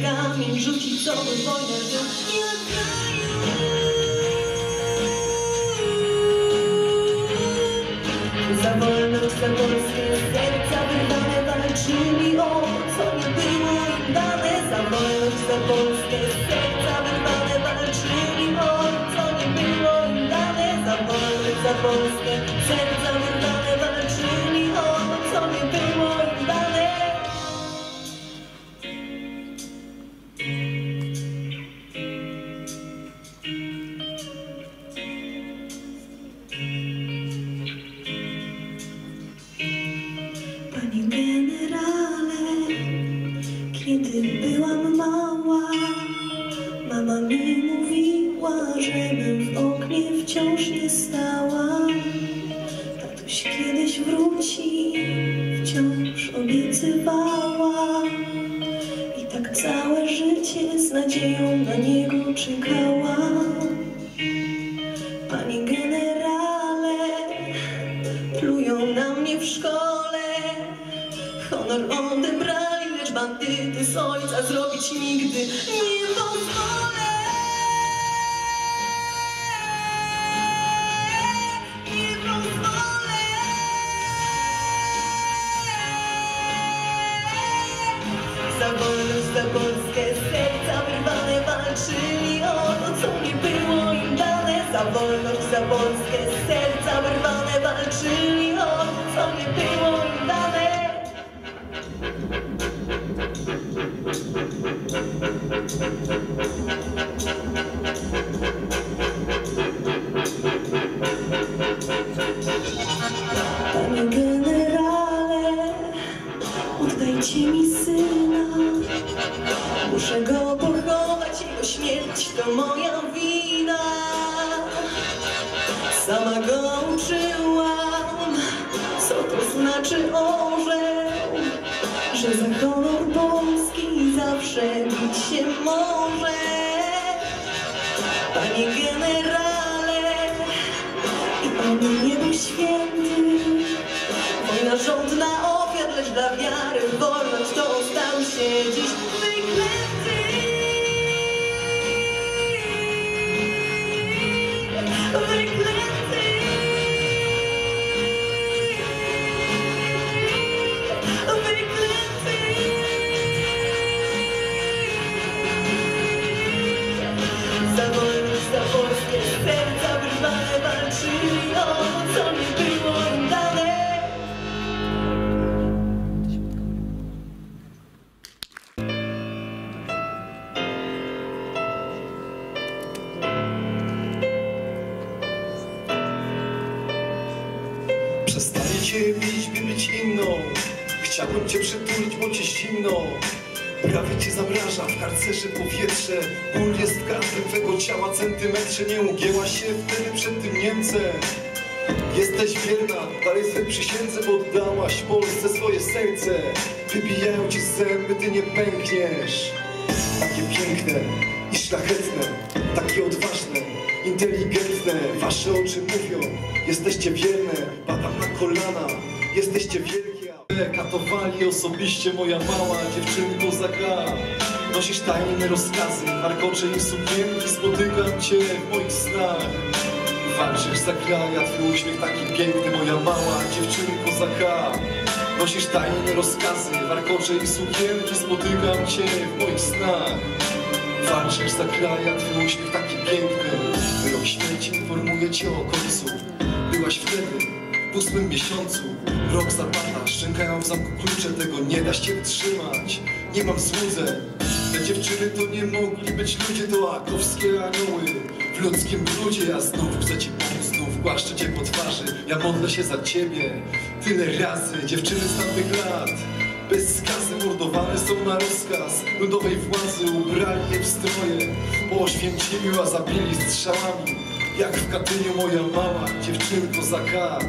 kamień rzucić, co by wojnę był. Ja kraju. Za wolność, za polskie serca wydane walczyli o co nie było im dane. Za wolność, za polskie serca wydane walczyli o co nie było im dane. Za wolność, za polskie serca wydane walczyli o co nie było im dane. Panie generale, kiedy byłam mała, mama mi mówiła, żebym w oknie wciąż nie stała. Tatuś kiedyś wróci, wciąż obiecywała. I tak całe życie z nadzieją na niego czekała. Panie generale, plują na mnie w szkole. Honor odebrali, lecz bandyty z ojca zrobić nigdy nie pozwolę. Nie pozwolę. Za wolność, za polskie serca wyrwane walczyli o to, co nie było im dane. Za wolność, za polskie serca wyrwane walczyli o to, co nie było im dane. Panie generale, oddajcie mi syna. Muszę go pochować, jego śmierć to moja wina. Sama go uczyłam, co to znaczy orzeł, że za honor polski zawsze bić się może. Panie generale, i on nie był święty. Wojna żądna ofiar, lecz dla wiary wolność to stał się dziś wyklęty. Wyklęty. Wyklęty. Za wolność, za polskie serca wyrwane walczyli o to, co nie było im dane. Przestaję cię bić, by być inną. Chciałbym cię przytulić, bo cię zimno. Prawie cię zamraża w karcerze powietrze. Ból jest w każdym twego ciała centymetrze. Nie ugięłaś się wtedy przed tym Niemcem. Jesteś wierna, dalej swej przysiędze, bo oddałaś Polsce swoje serce. Wybijają ci zęby, ty nie pękniesz. Takie piękne i szlachetne, takie odważne, inteligentne. Wasze oczy mówią, jesteście wierne. Padam na kolana, jesteście wielkie. Katowali osobiście, moja mała dziewczynko zaka. Nosisz tajne rozkazy, warkocze i sukienki. Spotykam cię w moich snach. Walczysz za kraj, a twój uśmiech taki piękny, moja mała dziewczynko zaka. Nosisz tajne rozkazy, warkocze i sukienki. Spotykam cię w moich snach. Walczysz za kraj, a twój uśmiech taki piękny. Wyrok śmierci informuje cię o końcu. Byłaś wtedy w 8. miesiącu. Rok zapada, szczękają w zamku klucze. Tego nie da się wytrzymać. Nie mam złudzeń. Te dziewczyny to nie mogli być ludzie. To akowskie anioły w ludzkim brudzie. Ja znów chcę ci pomóc, znów głaszczę cię po twarzy. Ja modlę się za ciebie tyle razy. Dziewczyny z tamtych lat bez skazy mordowane są na rozkaz ludowej władzy. Ubrali je w stroje po oświęcimiu, a zabili strzałami. Jak w Katyniu, moja mała dziewczynko zaka.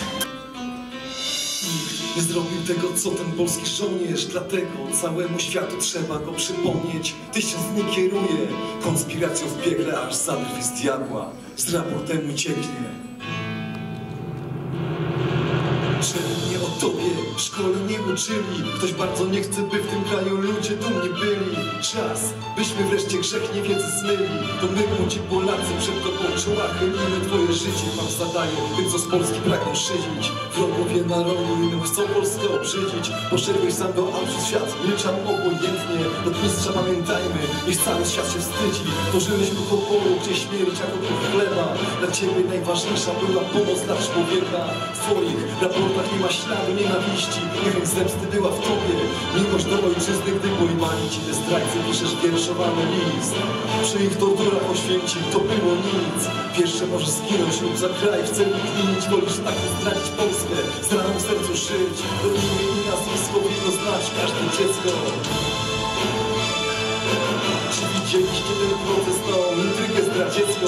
Nikt nie zrobił tego, co ten polski żołnierz. Dlatego całemu światu trzeba go przypomnieć. 1000 dni kieruje konspiracją w piekle, aż za drwi z diabła z raportem ucieknie. Uczyli mnie o tobie, w szkole nie uczyli. Ktoś bardzo nie chce, by w tym kraju ludzie dumni byli. Czas, byśmy wreszcie grzech niewiedzy zmyli. To my, młodzi Polacy, przed tobą czoła chylimy. Twoje życie wam zadaje tym, co z Polski pragną szydzić. Wrogowie narodu innym chcą Polskę obrzydzić. Poszedłeś sam do Auschwitz, świat milczał obojętnie. Od mistrza pamiętajmy, niech cały świat się wstydzi. Tworzyłeś duch oporu, gdzie śmierć jako duch chleba. Dla ciebie najważniejsza była pomoc dla człowieka. W twoich raportach nie ma śladu nienawiści. Niechęć zemsty była w tobie. Miłość do ojczyzny, gdy pojmali ci te zdrajcy, piszesz wierszowany list. Przy ich torturach oświęcił, to było nic. Pierwsze możesz zginąć lub za kraj w celu kminić. Wolisz tak zdradzić Polskę, z raną w sercu szyć. Do imię i nazwisko winno znać każde dziecko. Czy widzieliście ten proces, tą intrygę zdradziecką?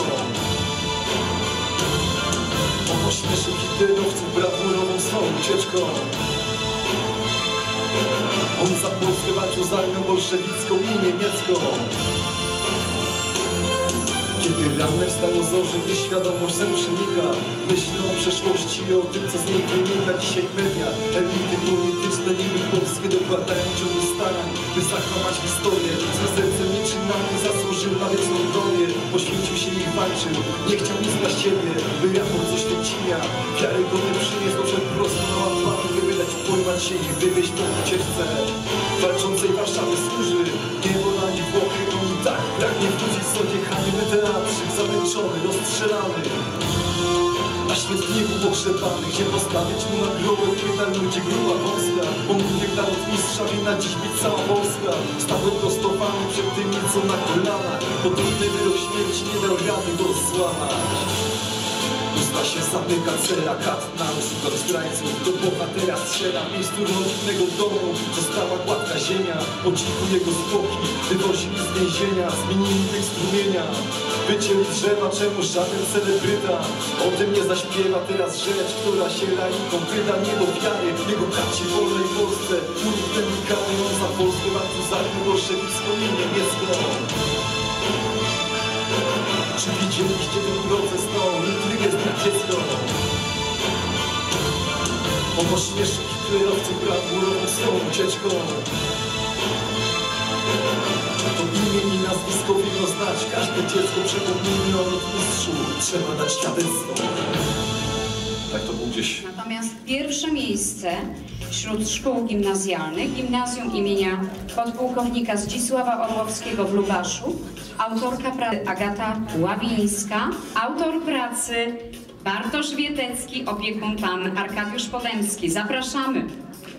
Ośmieszył hitlerowców brawurową swą ucieczką. On za Polskę walczył z armią bolszewicką i niemiecką. Kiedy ranne wstają zorzy, gdy świadomość sen przenika, myślą o przeszłości i o tym, co z niej wynika dzisiaj media. Elity polityczne niby polskie dokładają ciągu starań, by zakłamać historię. Ze sercem nieczynami zasłużył na wieczną glorię. Poświęcił się ich walczył, nie chciał nic dla siebie, by raport z oświęcimia wiarygodny przyniósł, przed prosto na łatwami, by wydać, pojmać się i wywieźć po ucieczce. Walczącej Warszawy służy niebo na nich Włochy. Oni tak pragnie wrócić z odjechany teatrzyk, zamęczony, rozstrzelany. Na śmietniku pogrzebany, gdzie postawić mu na grobę pyta ludzi gruba wąska. Pomnik naród mistrza winna dziś być cała Polska. Stały prostowany przed tymi, co na kolanach. Podróbny wyrok śmierci nie dał rady go złamać. Usta się zamyka, cela, kat na do zdrajców. Do bohatera strzela w miejscu rodzinnego domu. Została gładka ziemia, po cichu jego zwłoki wywozili z więzienia, zmienili tych strumienia. Wycięli drzewa, czemu żaden celebryta o tym nie zaśpiewa. Teraz rzecz, która się laikom wyda nie do wiary. Jego braci w wolnej Polsce uniknęli kary. On za Polskę walczył z armią bolszewicką i niemiecką. Czy widzieliście ten proces, tą intrygę zdradziecką? On ośmieszył hitlerowców brawurową swą ucieczką. To imię i nazwisko winno znać każde dziecko. Przepomnijmy o mistrzu, trzeba dać świadectwo. Tak to było gdzieś. Natomiast pierwsze miejsce wśród szkół gimnazjalnych, gimnazjum imienia podpułkownika Zdzisława Orłowskiego w Lubaszu, autorka pracy Agata Ławińska, autor pracy Bartosz Wietecki, opiekun pan Arkadiusz Podemski. Zapraszamy.